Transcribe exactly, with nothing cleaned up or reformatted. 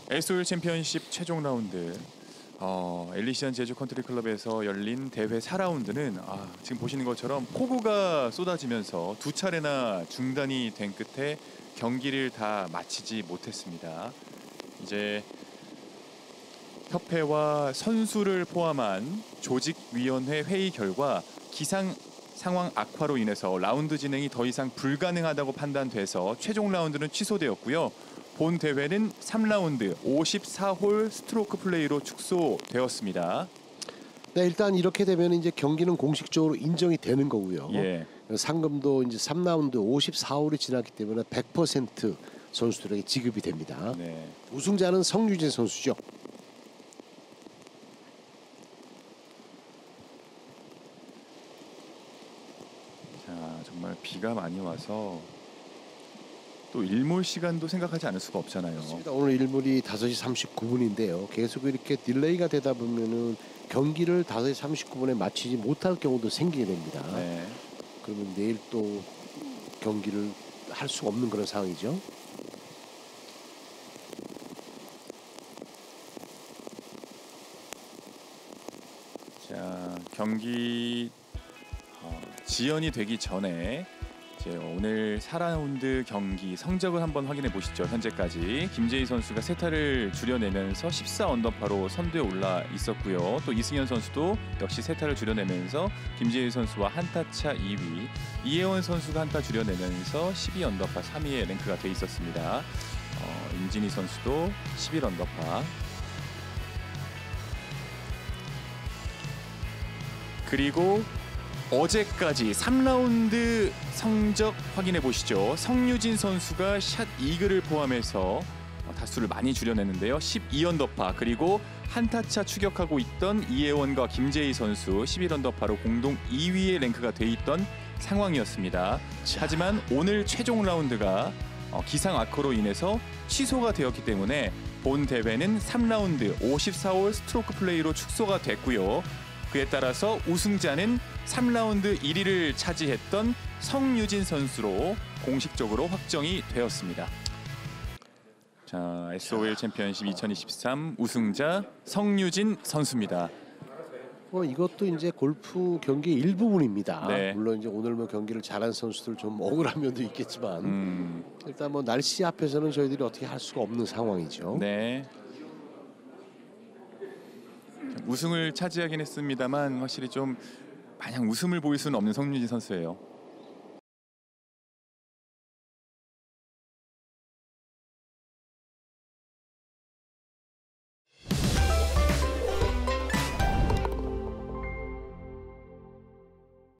에스오엘 챔피언십 최종 라운드 어, 엘리시안 제주 컨트리 클럽에서 열린 대회 사 라운드는 아, 지금 보시는 것처럼 폭우가 쏟아지면서 두 차례나 중단이 된 끝에 경기를 다 마치지 못했습니다. 이제 협회와 선수를 포함한 조직위원회 회의 결과 기상 상황 악화로 인해서 라운드 진행이 더 이상 불가능하다고 판단돼서 최종 라운드는 취소되었고요. 본 대회는 삼 라운드 오십사 홀 스트로크 플레이로 축소되었습니다. 네, 일단 이렇게 되면 이제 경기는 공식적으로 인정이 되는 거고요. 예. 상금도 이제 삼 라운드 오십사 홀이 지났기 때문에 백 퍼센트 선수들에게 지급이 됩니다. 네. 우승자는 성유진 선수죠. 자, 정말 비가 많이 와서 또 일몰 시간도 생각하지 않을 수가 없잖아요. 그렇습니다. 오늘 일몰이 다섯 시 삼십구 분인데요. 계속 이렇게 딜레이가 되다 보면은 경기를 다섯 시 삼십구 분에 마치지 못할 경우도 생기게 됩니다. 네. 그러면 내일 또 경기를 할 수 없는 그런 상황이죠. 자, 경기 어, 지연이 되기 전에 이제 오늘 사 라운드 경기 성적을 한번 확인해 보시죠. 현재까지 김재희 선수가 세 타를 줄여내면서 십사 언더파로 선두에 올라 있었고요. 또 이승현 선수도 역시 세 타를 줄여내면서 김재희 선수와 한 타 차 이 위, 이혜원 선수가 한 타 줄여내면서 십이 언더파 삼 위에 랭크가 돼 있었습니다. 어, 임진희 선수도 십일 언더파. 그리고 어제까지 삼 라운드 성적 확인해 보시죠. 성유진 선수가 샷 이글을 포함해서 다수를 많이 줄여냈는데요. 십이 언더파, 그리고 한타차 추격하고 있던 이혜원과 김재희 선수 십일 언더파로 공동 이 위에 랭크가 돼 있던 상황이었습니다. 자. 하지만 오늘 최종 라운드가 기상 악화로 인해서 취소가 되었기 때문에 본 대회는 삼 라운드 오십사 홀 스트로크 플레이로 축소가 됐고요. 그에 따라서 우승자는 삼 라운드 일 위를 차지했던 성유진 선수로 공식적으로 확정이 되었습니다. 자, 에스오엘 챔피언십 이천이십삼 우승자 성유진 선수입니다. 뭐 이것도 이제 골프 경기의 일부분입니다. 네. 물론 이제 오늘 뭐 경기를 잘한 선수들 좀 억울한 면도 있겠지만 음. 일단 뭐 날씨 앞에서는 저희들이 어떻게 할 수가 없는 상황이죠. 네. 우승을 차지하긴 했습니다만 확실히 좀 마냥 웃음을 보일 수는 없는 성유진 선수예요.